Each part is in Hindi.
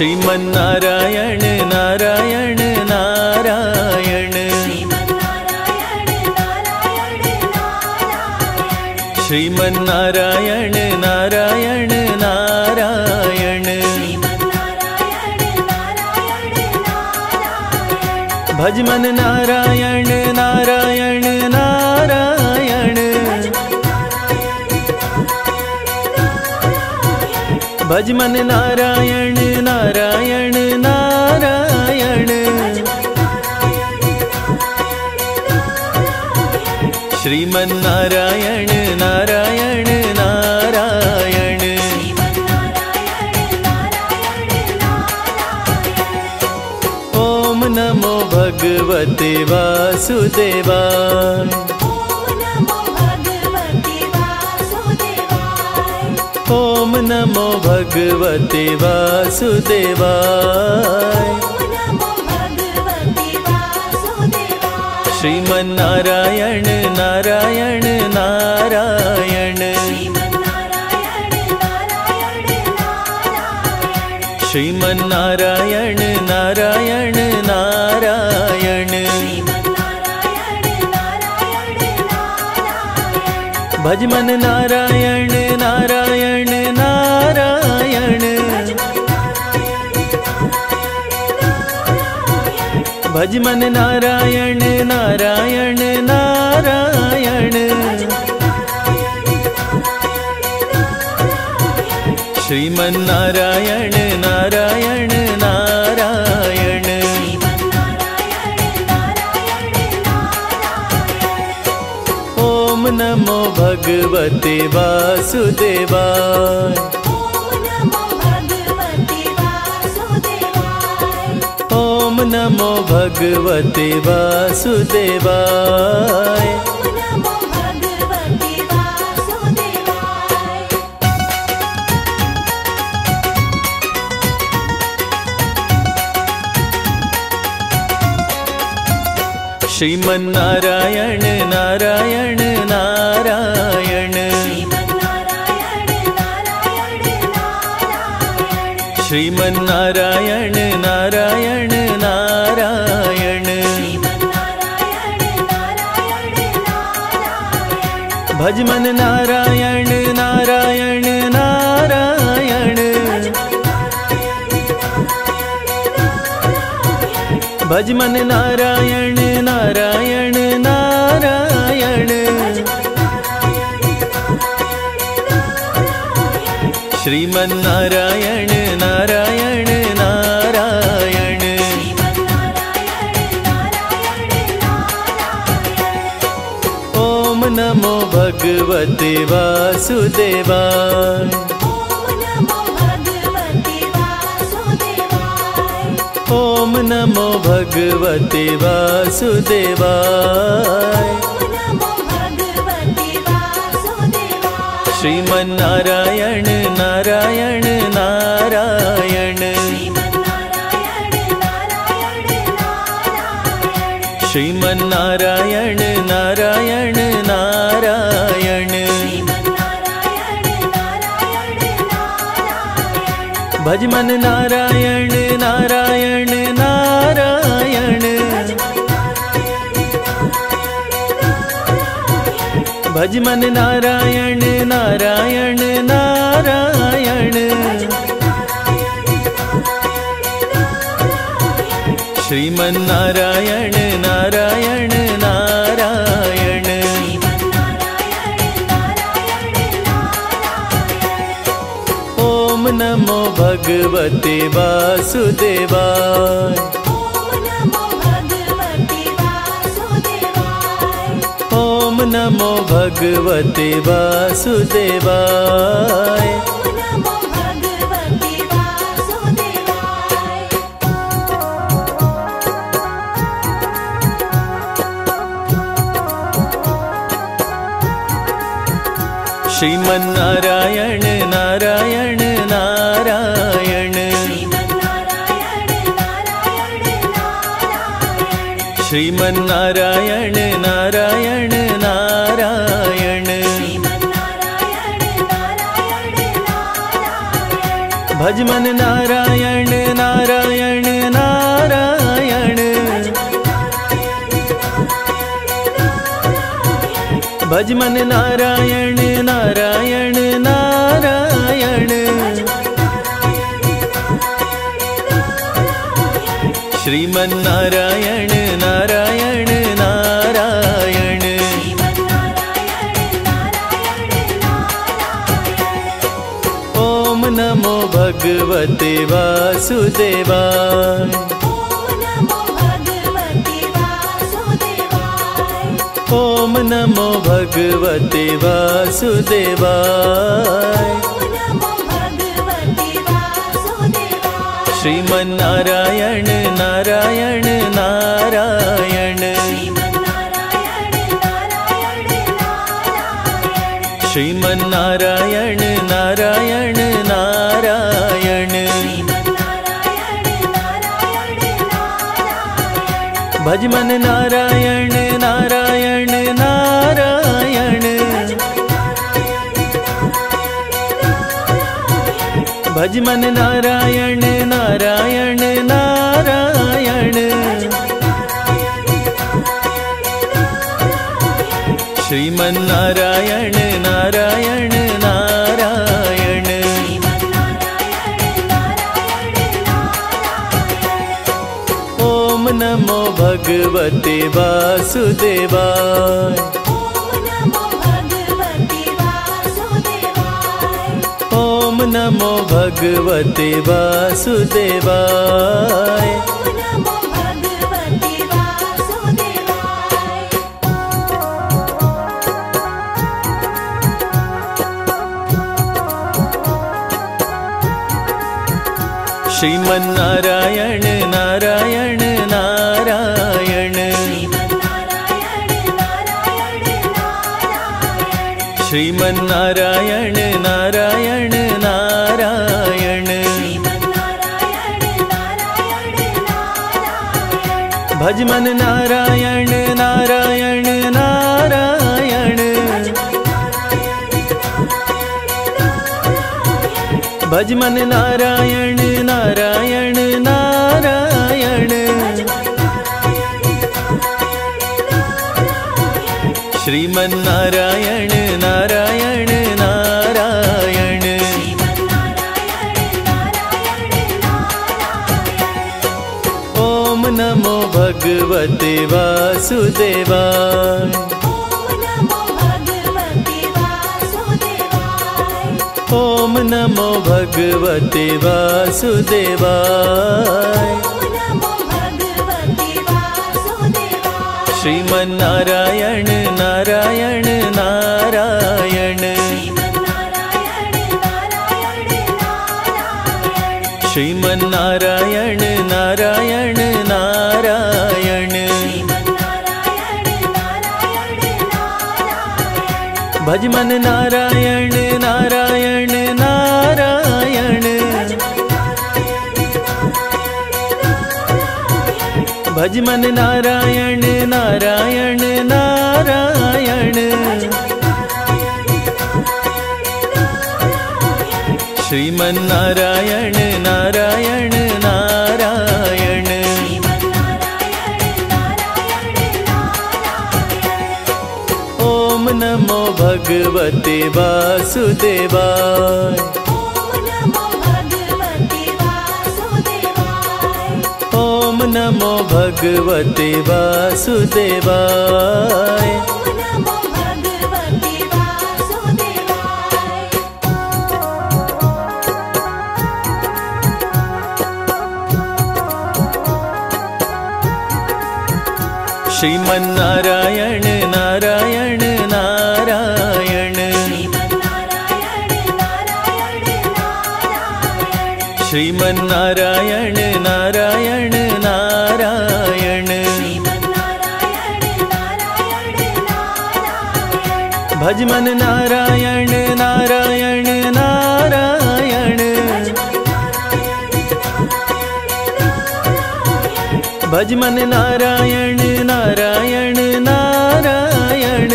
श्रीमन्नारायण नारायण नारायण श्रीमन्नारायण नारायण नारायण भजमन नारायण नारायण नारायण भजमन नारायण नारायण नारायण श्रीमन्नारायण नारायण नारायण ओम नमो भगवते वासुदेवाय ओम नमो भगवते वासुदेवाय श्रीमन्नारायण नारायण नारायण श्रीमन्नारायण नारायण नारायण भजमन नारायण नारायण नारायण भजमन नारायण नारायण नारायण श्रीमन्नारायण नारायण नारायण ओम नमो भगवते वासुदेवाय ओम नमो भगवते वासुदेवाय श्रीमन्नारायण नारायण नारायण श्रीमन्नारायण नारायण नारायण भजमन नारायण नारायण नारायण भजमन नारायण नारायण नारायण श्रीमन्नारायण नारायण नारायण ओम नमो भगवते वासुदेवाय ओम नमो भगवते वासुदेवाय श्रीमन्नारायण नारायण नारायण श्रीमन्नारायण नारायण नारायण भजमन नारायण नारायण नारायण भजमन नारायण नारायण नारायण श्रीमन्नारायण नारायण नारायण ओम नमो भगवते वासुदेवाय ओम नमो भगवते वासुदेवाय श्रीमन्नारायण नारायण नारायण श्रीमन्नारायण नारायण नारायण भजमन नारायण भज मन नारायण नारायण नारायण। श्रीमन नारायण नारायण नारायण। ओम नमो भगवते वासुदेवाय। ओम नमो भगवते वासुदेवाय। श्रीमन नारायण नारायण नारायण। श्रीमन नारायण नारायण नारायण। भज मन नारायण नारायण नारायण। भज मन नारायण नारायण नारायण। श्रीमन नारायण नारायण नारायण। ओम नमो भगवते वासुदेवाय। ओम नमो भगवते वासुदेवाय। श्रीमन नारायण नारायण नारायण। श्रीमन नारायण नारायण नारायण। भज मन नारायण नारायण नारायण। भज मन नारायण नारायण नारायण। श्रीमन नारायण नारायण नारायण। ओम नमो भगवते वासुदेवाय। ओम नमो भगवते वासुदेवाय। श्रीमन नारायण नारायण नारायण। श्रीमन नारायण नारायण नारायण। भज मन नारायण नारायण नारायण। भज मन नारायण नारायण नारायण। श्रीमन नारायण नारायण नारायण। ओम नमो भगवते वासुदेवाय। ओम नमो भगवते वासुदेवाय। श्रीमन नारायण नारायण नारायण। श्रीमन नारायण नारायण नारायण। भज मन नारायण नारायण नारायण। भज मन नारायण नारायण नारायण।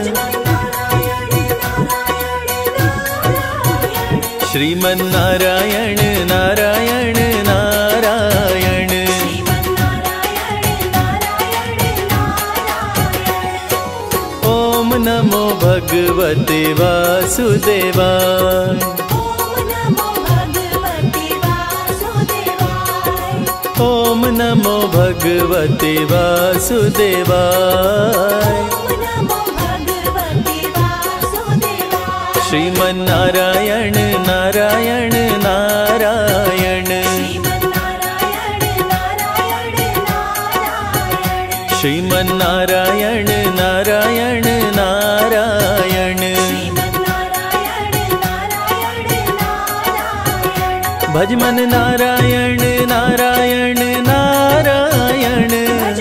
श्रीमन नारायण नारायण नारायण। ओम नमो भगवते वासुदेवाय। ओम नमो भगवते वासुदेवाय। श्रीमन्नारायण नारायण नारायण। श्रीमन्नारायण नारायण नारायण। भजमन नारायण नारायण नारायण।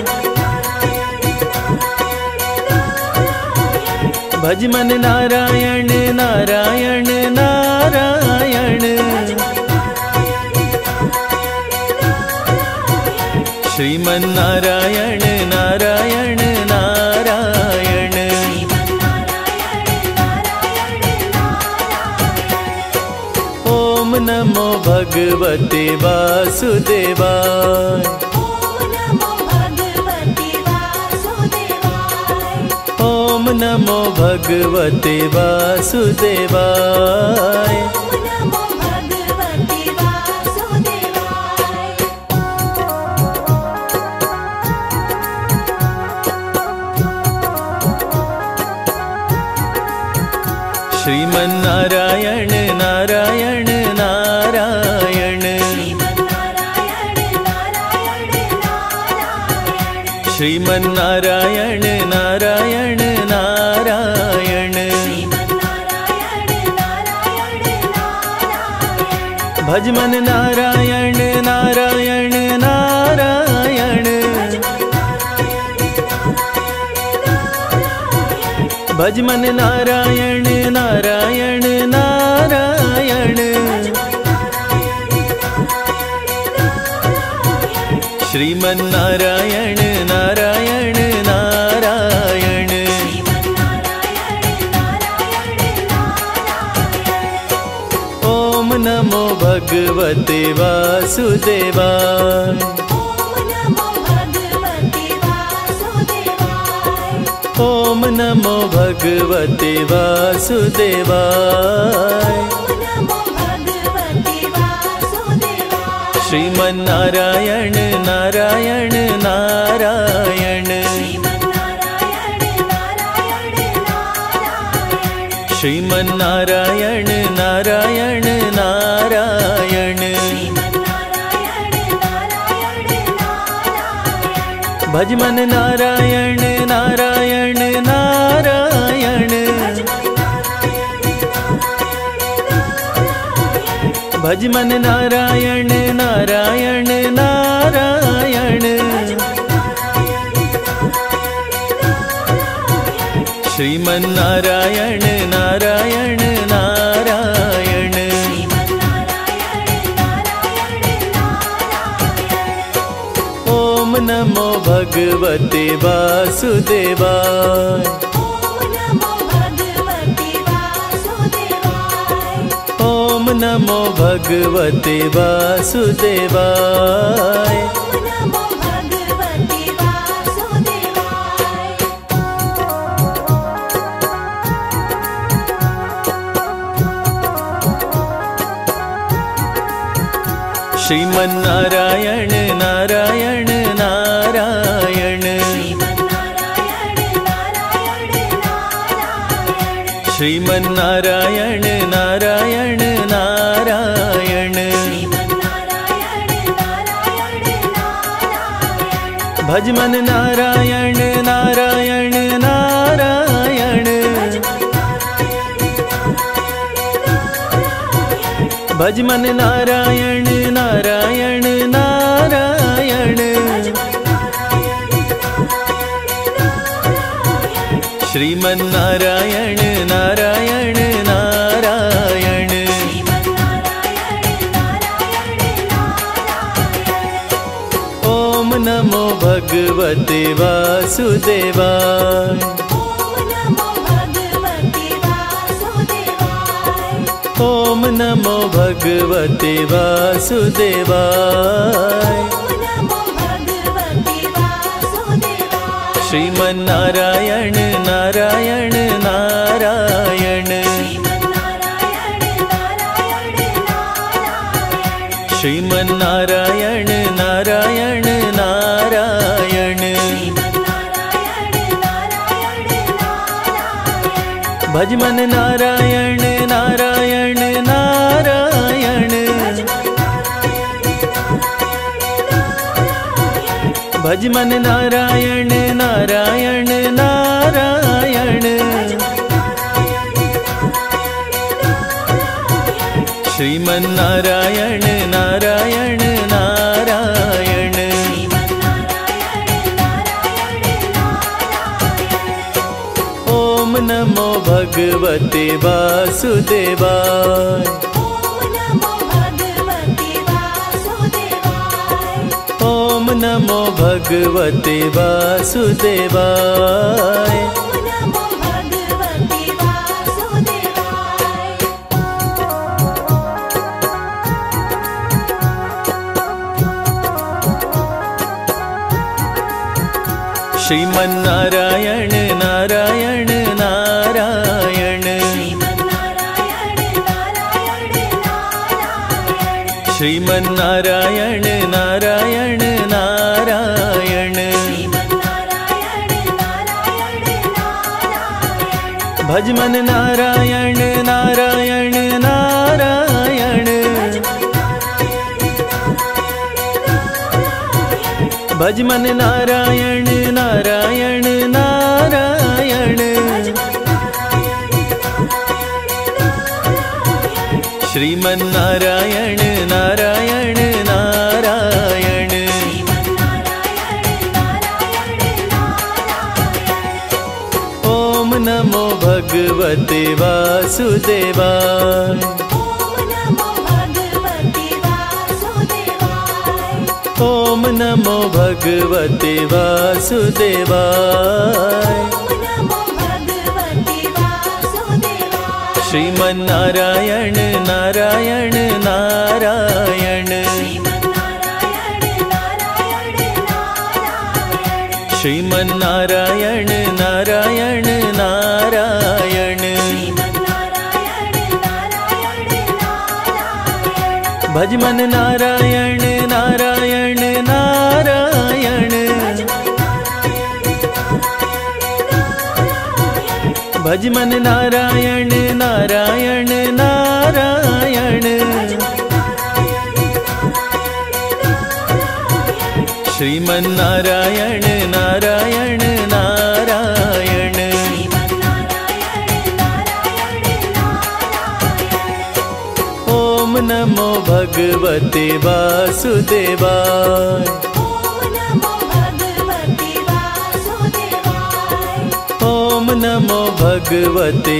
भजमन नारायण नारायण नारायण। श्रीमन्नारायण नारायण नारायण। ओम नमो भगवते वासुदेवाय। ओम नमो भगवते वासुदेवाय। श्रीमन्नारायण नारायण नारायण। श्रीमन्नारायण नारायण नारायण। भजमन नारायण नारायण नारायण। भजमन नारायण नारायण नारायण। श्रीमन्नारायण नारायण नारायण। ओम नमो भगवते वासुदेवाय। ओम नमो भगवते वासुदेवाय। श्रीमन्नारायण नारायण नारायण। श्रीमन्नारायण नारायण नारायण। भजमन नारायण नारायण नारायण। भजमन नारायण नारायण नारायण। श्रीमन्नारायण नारायण नारायण। ओम नमो भगवते वासुदेवाय। ओम नमो भगवते वासुदेवाय। श्रीमन्नारायण नारायण नारायण। श्रीमन्नारायण नारायण नारायण। भजमन नारायण नारायण नारायण। भजमन नारायण नारायण नारायण। श्रीमन्नारायण नारायण नारायण। ओम नमो भगवते वासुदेवाय। ओम नमो भगवते वासुदेवाय। श्रीमन्नारायण नारायण नारायण। भज मन नारायण नारायण नारायण, भज मन नारायण नारायण नारायण, श्रीमन नारायण नारायण नारायण। ओम नमो भगवते वासुदेवाय, ओम नमो भगवते वासुदेवाय। श्रीमन नारायण नारायण नारायण, श्रीमन नारायण नारायण नारायण, भज मन नारायण नारायण नारायण, भज मन नारायण नारायण नारायण, श्रीमन नारायण नारायण नारायण। ओम नमो भगवते वासुदेवाय, ओम नमो भगवते वासुदेवाय। श्रीमन नारायण नारायण नारायण, श्रीमन नारायण नारायण नारायण, भज मन नारायण नारायण नारायण, भज मन नारायण नारायण नारायण, श्रीमन नारायण नारायण नारायण। ओम नमो भगवते वासुदेवाय, ओम नमो भगवते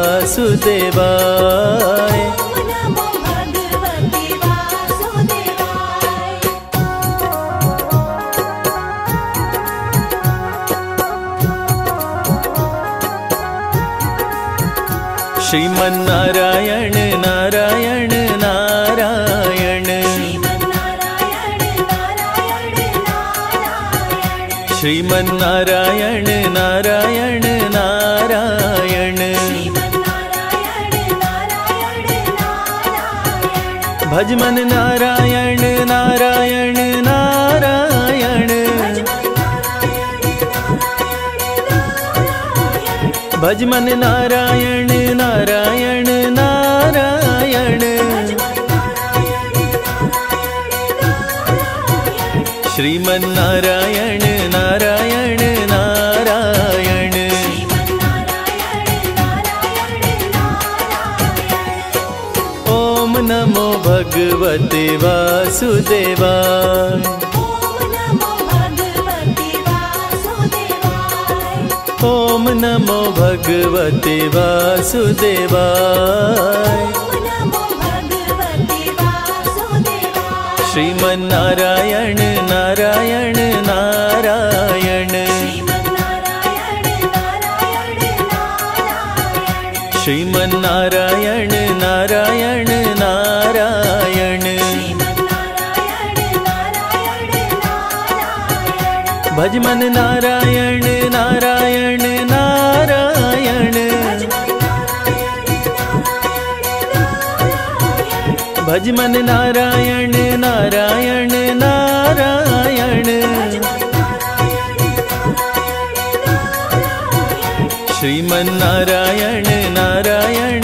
वासुदेवाय। श्रीमन नारायण नारायण नारायण, श्रीमन नारायण नारायण नारायण, भज मन नारायण नारायण नारायण, भज मन नारायण नारायण नारायण, श्रीमन नारायण नारायण नारायण। ओम नमो भगवते वासुदेवाय, ओम नमो भगवते वासुदेवाय। श्रीमन नारायण नारायण नारायण, श्रीमन नारायण नारायण नारायण, भज मन नारायण नारायण नारायण, भज मन नारायण नारायण नारायण, श्रीमन्नारायण नारायण